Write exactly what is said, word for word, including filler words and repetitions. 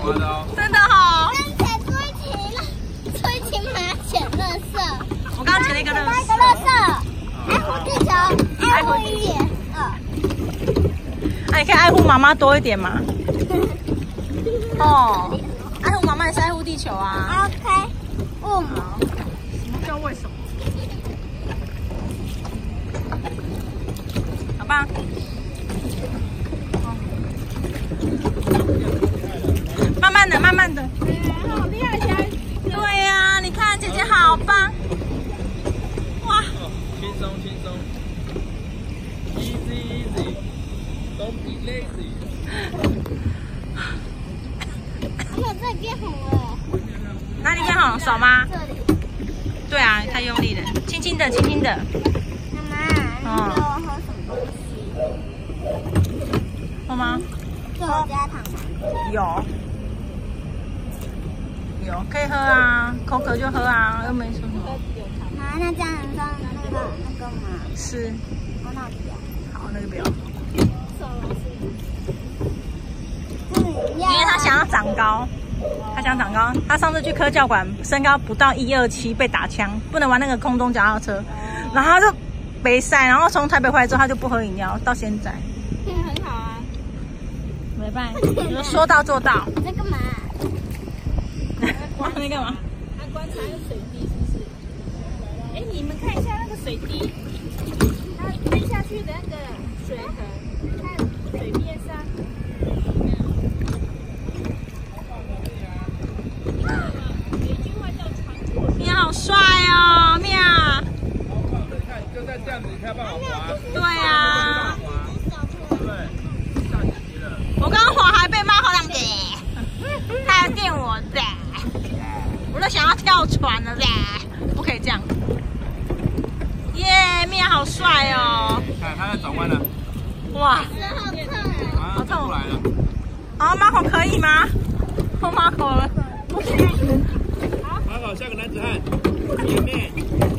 花的哦。 真的好。 刚才追骑追骑马捡垃圾。 我刚刚捡了一个垃圾。 一个垃圾。爱护地球，爱护一点。嗯。 那你可以爱护妈妈多一点嘛？哦，爱护妈妈也是爱护地球啊。 OK。嗯。 什么叫为什么？好吧。慢慢的，慢慢的。好厉害，对呀、啊，你看姐姐好棒。哇。 轻松轻松 ，easy easy，don't be lazy。 我这里变红了。 哪里变红？手吗？ 这里。 对啊，太用力了，轻轻的，轻轻的。 妈妈，你给我喝什么东西？ 喝吗？ 给我加糖吗？ 有。有可以喝啊，口渴就喝啊，又没说什么。 啊，那这样子那个那个嘛。 是。 哦，那我不要。 好，那个不要。 因因为他想要长高，他想长高。他上次去科教馆，身高不到一二七，被打枪，不能玩那个空中脚踏车，然后他就没赛，然后从台北回来之后，他就不喝饮料，到现在。 嗯，很好啊。 没办法，就是说到做到。 你在干嘛？ 哇，你干嘛？ 他观察有水滴是不是？哎，你们看一下那个水滴，它滴下去的那个水痕，看水面上。有句话叫长过。 你好帅哦，妙。 你看，就在这样子，你才有办法滑。 对啊。 对，上级了。 我刚刚滑还被骂好两个，他要电我的。我都想要跳船了嘞，不可以这样。耶，面好帅哦！ 看，他在转弯了。 哇， 好痛！出来了。 好，马口可以吗？碰马口了，不行。 马口，下个男子汉，前面。